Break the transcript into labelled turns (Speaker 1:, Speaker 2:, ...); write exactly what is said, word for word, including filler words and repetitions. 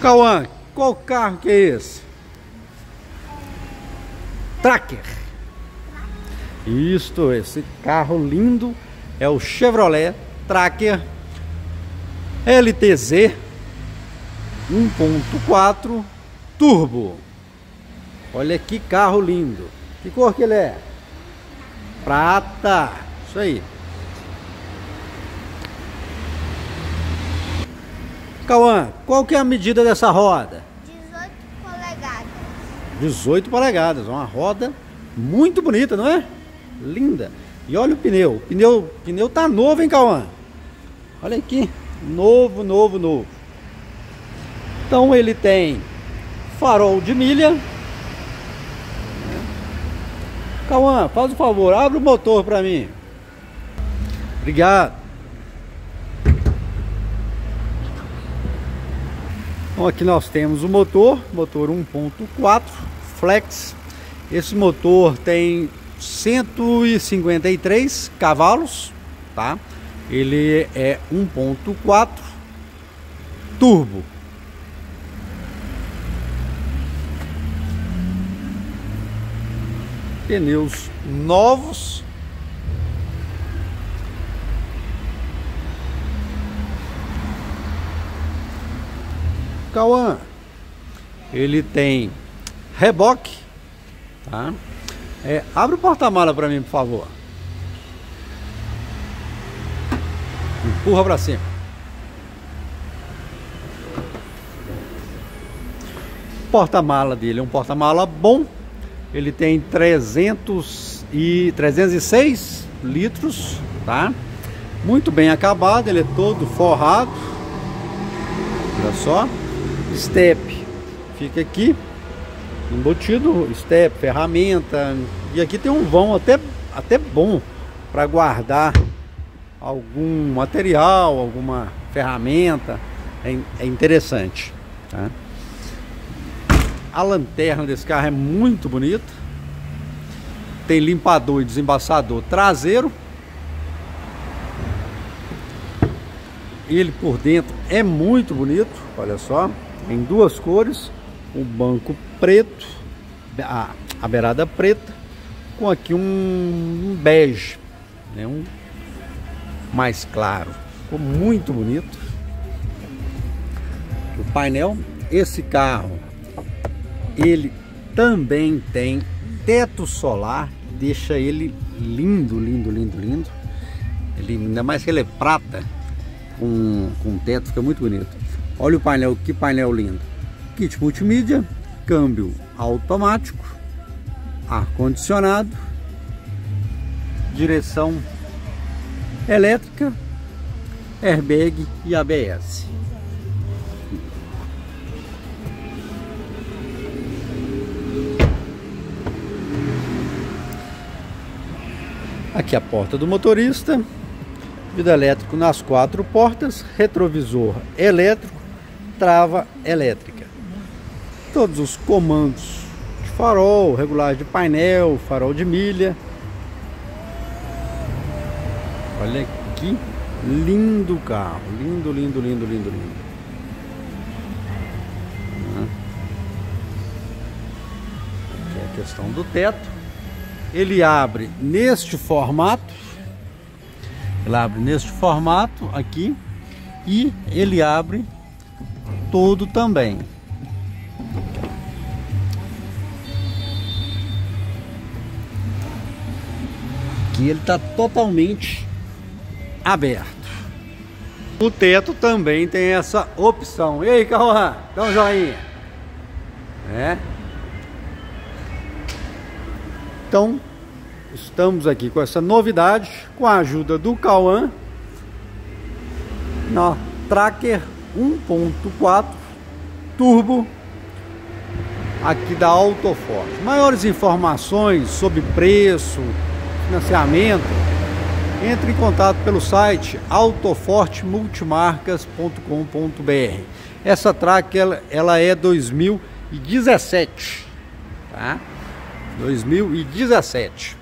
Speaker 1: Cauã, qual carro que é esse? Tracker. Isto, esse carro lindo é o Chevrolet Tracker L T Z um ponto quatro Turbo. Olha que carro lindo. Que cor que ele é? Prata. Isso aí. Cauã, qual que é a medida dessa roda?
Speaker 2: dezoito polegadas.
Speaker 1: dezoito polegadas, uma roda muito bonita, não é? Linda. E olha o pneu, o pneu, o pneu tá novo, hein, Cauã? Olha aqui, novo, novo, novo. Então ele tem farol de milha. Cauã, faz o favor, abre o motor para mim. Obrigado. Então aqui nós temos o motor, motor um ponto quatro flex. Esse motor tem cento e cinquenta e três cavalos, tá? Ele é um ponto quatro turbo. Pneus novos. Cauã, ele tem reboque, tá? É, abre o porta-mala para mim, por favor. Empurra para cima. O porta-mala dele é um porta-mala bom. Ele tem trezentos e trezentos e seis litros, tá? Muito bem acabado, ele é todo forrado. Olha só. Step fica aqui embutido, step, ferramenta, e aqui tem um vão até, até bom para guardar algum material, alguma ferramenta. É, é interessante, tá? A lanterna desse carro é muito bonita, tem limpador e desembaçador traseiro. Ele por dentro é muito bonito, olha só. Em duas cores, o banco preto, a, a beirada preta, com aqui um, um bege, né, um mais claro. Ficou muito bonito. O painel, esse carro, ele também tem teto solar, deixa ele lindo, lindo, lindo, lindo. Ele, ainda mais que ele é prata, com, com teto, fica muito bonito. Olha o painel, que painel lindo. Kit multimídia, câmbio automático, ar-condicionado, direção elétrica, airbag e A B S. Aqui a porta do motorista, vidro elétrico nas quatro portas, retrovisor elétrico, trava elétrica. Todos os comandos de farol, regulagem de painel, farol de milha. Olha que lindo carro, lindo, lindo, lindo, lindo, lindo. Aqui é a questão do teto. Ele abre neste formato. Ele abre neste formato aqui e ele abre todo também. Aqui ele está totalmente aberto. O teto também tem essa opção. E aí, Cauã, dá um joinha. É. Então, estamos aqui com essa novidade, com a ajuda do Cauã, na Tracker um ponto quatro Turbo, aqui da Autoforte. Maiores informações sobre preço, financiamento, entre em contato pelo site autoforte multimarcas ponto com ponto br. Essa Tracker, ela, ela é dois mil e dezessete, tá? dois mil e dezessete.